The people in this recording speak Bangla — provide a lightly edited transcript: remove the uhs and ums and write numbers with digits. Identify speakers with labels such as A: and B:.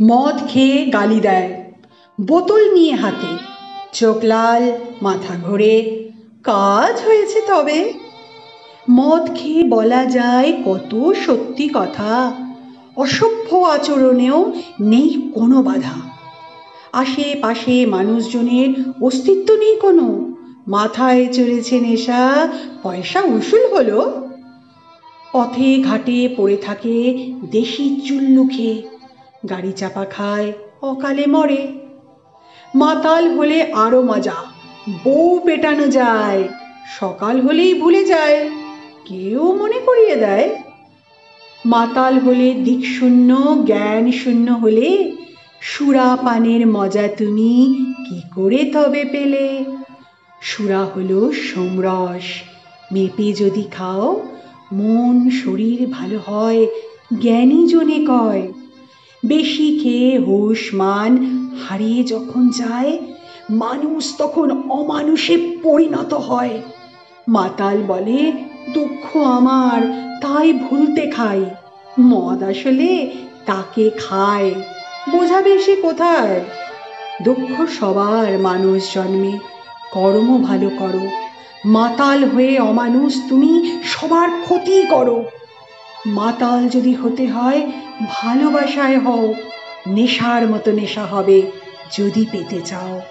A: মদ খেয়ে গালি দেয়, বোতল নিয়ে হাতে, চোখ লাল, মাথা ঘোরে, কাজ হয়েছে তবে। মদ খেয়ে বলা যায় কত সত্যি কথা, অসভ্য আচরণেও নেই কোনো বাধা। আশেপাশে মানুষজনের অস্তিত্ব নেই কোনো, মাথায় চড়েছে নেশা, পয়সা উসুল হলো। পথে ঘাটে পড়ে থাকে দেশি চুল্লু খেয়ে, গাড়ি চাপা খায়, অকালে মরে। মাতাল হলে আরো মজা, বউ পেটানো যায়, সকাল হলেই ভুলে যায়, কেউ মনে করিয়ে দেয়। মাতাল হলে দিকশূন্য, জ্ঞান শূন্য হলে সুরা পানের মজা তুমি কি করে তবে পেলে? সুরা হলো সোমরস, মেপে যদি খাও, মন শরীর ভালো হয়, জ্ঞানী জনে কয়। বেশি খেয়ে হুঁশ মান হারিয়ে যখন যায়, মানুষ তখন অমানুষে পরিণত হয়। মাতাল বলে দুঃখ আমার, তাই ভুলতে খাই। মদ আসলে তাকে খায়, বোঝাবে সে কোথায়? দুঃখ সবার মানুষ জন্মে, কর্ম ভালো করো। মাতাল হয়ে অমানুষ তুমি সবার ক্ষতি করো। মাতাল যদি হতে হয় ভালোবাসায় হও, নেশার মতো নেশা হবে যদি পেতে চাও।